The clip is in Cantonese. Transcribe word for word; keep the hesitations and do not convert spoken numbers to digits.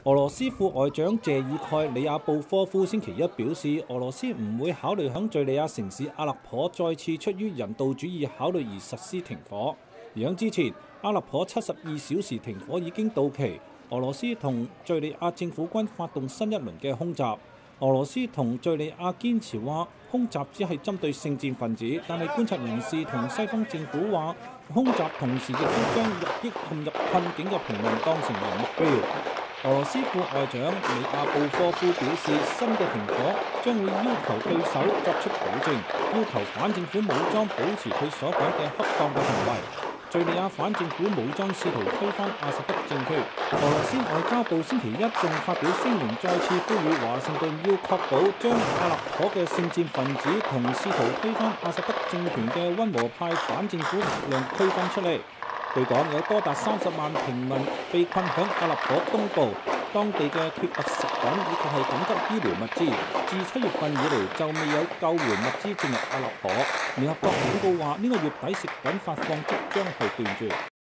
俄羅斯副外長謝爾蓋.里亞布科夫星期一表示，俄羅斯唔會考慮響敘利亞城市阿勒頗再次出於人道主義考慮而實施停火。而響之前，阿勒頗七十二小時停火已經到期，俄羅斯同敘利亞政府軍發動新一輪嘅空襲。俄羅斯同敘利亞堅持話空襲只係針對聖戰分子，但係觀察人士同西方政府話空襲同時亦都將日益陷入困境嘅平民當成為目標。俄羅斯副外長里亞布科夫表示，新嘅停火將會要求對手作出保證，要求反政府武裝保持佢所講嘅恰當嘅行為。敘利亞反政府武裝試圖推翻阿薩德政權，俄羅斯外交部星期一仲發表聲明，再次呼籲華盛頓要確保將阿勒頗嘅聖戰分子同試圖推翻阿薩德政權嘅溫和派反政府力量區分出嚟。據講，有多達三十萬平民被困響阿勒頗東部，當地嘅缺乏食品以及係緊急醫療物資，自七月份以嚟就未有救援物資進入阿勒頗。聯合國警告話，呢個月底食品發放即將係斷絕。